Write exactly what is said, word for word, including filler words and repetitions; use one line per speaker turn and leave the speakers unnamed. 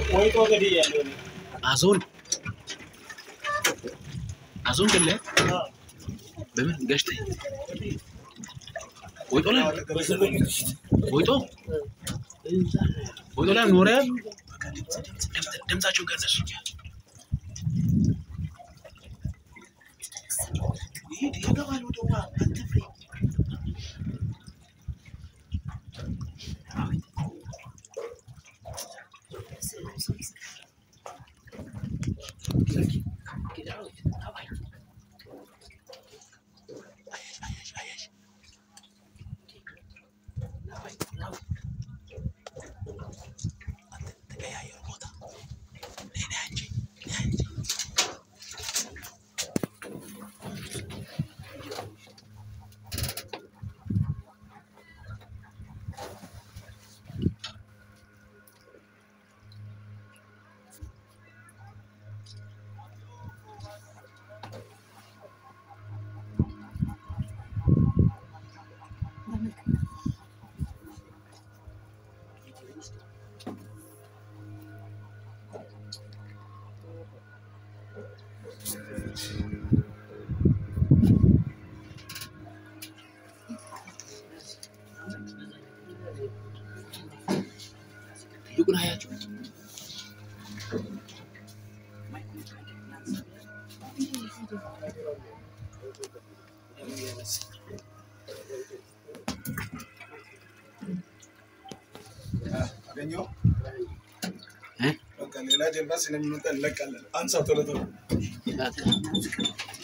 ወይ ተወገድ ያለው
አዞን አዞን ገለ በምን ገሽተ ወይ ጦላ ወይ ጦ ወይ ጦላ ኖረ ደምታቸው ገነሱ ይሄ ይገባል ወደ ውሃ አትፍሪ Get out. Давай. Ай-яй, ай-яй. Давай, давай. Ты я её работа. Не нянчи, нянчи. يقول هياجو
አገኘው
እ
በቃ ሌላ ጀልባ ስለሚመጣ እንለቃለን አንሳው ቶሎ ቶሎ